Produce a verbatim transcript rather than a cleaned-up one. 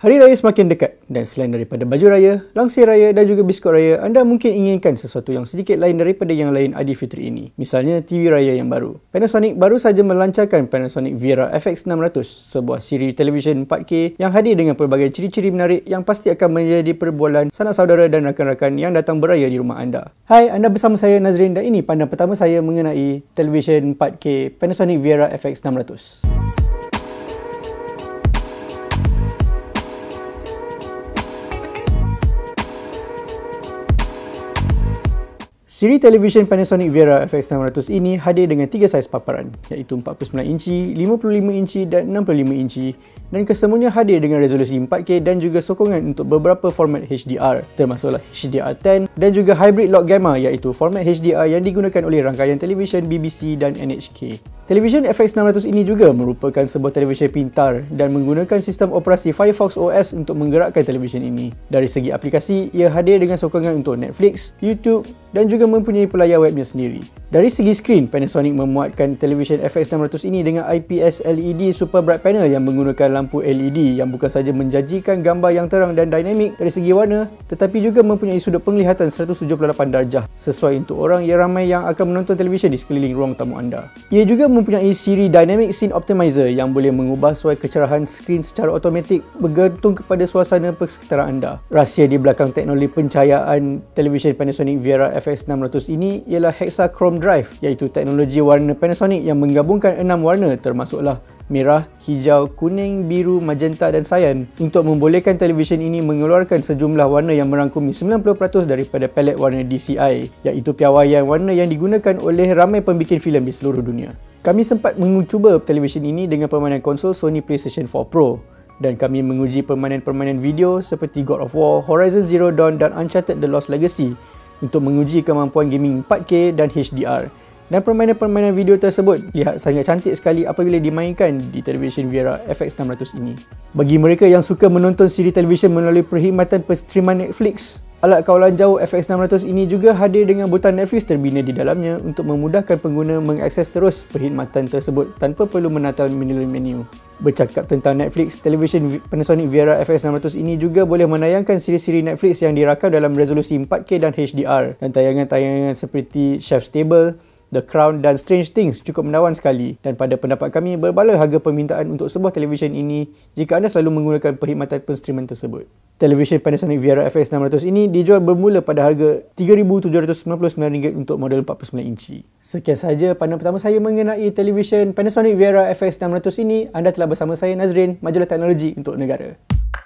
Hari Raya semakin dekat dan selain daripada baju raya, langsir raya dan juga biskut raya, anda mungkin inginkan sesuatu yang sedikit lain daripada yang lain Aidilfitri ini. Misalnya T V raya yang baru. Panasonic baru saja melancarkan Panasonic Viera F X enam ratus, sebuah siri televisyen empat K yang hadir dengan pelbagai ciri-ciri menarik yang pasti akan menjadi perbualan sanak saudara dan rakan-rakan yang datang beraya di rumah anda. Hai, anda bersama saya Nazrin dan ini pandangan pertama saya mengenai televisyen empat K Panasonic Viera F X enam ratus. Siri televisyen Panasonic Viera F X enam ratus ini hadir dengan tiga saiz paparan, iaitu empat puluh sembilan inci, lima puluh lima inci dan enam puluh lima inci, dan kesemuanya hadir dengan resolusi empat K dan juga sokongan untuk beberapa format H D R, termasuklah H D R sepuluh dan juga Hybrid Lock Gamma, iaitu format H D R yang digunakan oleh rangkaian televisyen B B C dan N H K. Televisyen F X enam ratus ini juga merupakan sebuah televisyen pintar dan menggunakan sistem operasi Firefox O S untuk menggerakkan televisyen ini. Dari segi aplikasi, ia hadir dengan sokongan untuk Netflix, YouTube dan juga mempunyai pelayar webnya sendiri. Dari segi skrin, Panasonic memuatkan televisyen F X enam ratus ini dengan I P S L E D Super Bright Panel yang menggunakan lampu L E D yang bukan saja menjanjikan gambar yang terang dan dinamik dari segi warna, tetapi juga mempunyai sudut penglihatan seratus tujuh puluh lapan darjah, sesuai untuk orang yang ramai yang akan menonton televisyen di sekeliling ruang tamu anda. Ia juga mempunyai siri Dynamic Scene Optimizer yang boleh mengubah suai kecerahan skrin secara automatik bergantung kepada suasana persekitaran anda. Rahsia di belakang teknologi pencahayaan televisyen Panasonic Viera F X enam ratus ini ialah Hexachrome Drive, iaitu teknologi warna Panasonic yang menggabungkan enam warna termasuklah merah, hijau, kuning, biru, magenta dan cyan untuk membolehkan televisyen ini mengeluarkan sejumlah warna yang merangkumi sembilan puluh peratus daripada palet warna D C I, iaitu piawaian warna yang digunakan oleh ramai pembikin filem di seluruh dunia. Kami sempat mencuba televisyen ini dengan permainan konsol Sony PlayStation four Pro dan kami menguji permainan-permainan video seperti God of War, Horizon Zero Dawn dan Uncharted The Lost Legacy untuk menguji kemampuan gaming empat K dan H D R. Dan permainan-permainan video tersebut lihat sangat cantik sekali apabila dimainkan di televisyen Viera F X enam ratus ini. Bagi mereka yang suka menonton siri televisyen melalui perkhidmatan penstreaman Netflix, alat kawalan jauh F X enam ratus ini juga hadir dengan butang Netflix terbina di dalamnya untuk memudahkan pengguna mengakses terus perkhidmatan tersebut tanpa perlu menata menu-menu. Bercakap tentang Netflix, televisyen Panasonic Viera F X enam ratus ini juga boleh menayangkan siri-siri Netflix yang dirakam dalam resolusi empat K dan H D R, dan tayangan-tayangan seperti Chef's Table, The Crown dan Strange Things cukup menawan sekali, dan pada pendapat kami berbala harga permintaan untuk sebuah televisyen ini jika anda selalu menggunakan perkhidmatan penstreaman tersebut. Televisyen Panasonic Viera F X enam ratus ini dijual bermula pada harga tiga ribu tujuh ratus sembilan puluh sembilan ringgit untuk model empat puluh sembilan inci. Sekian sahaja pandangan pertama saya mengenai televisyen Panasonic Viera F X enam ratus ini. Anda telah bersama saya Nazrin, majalah teknologi untuk negara.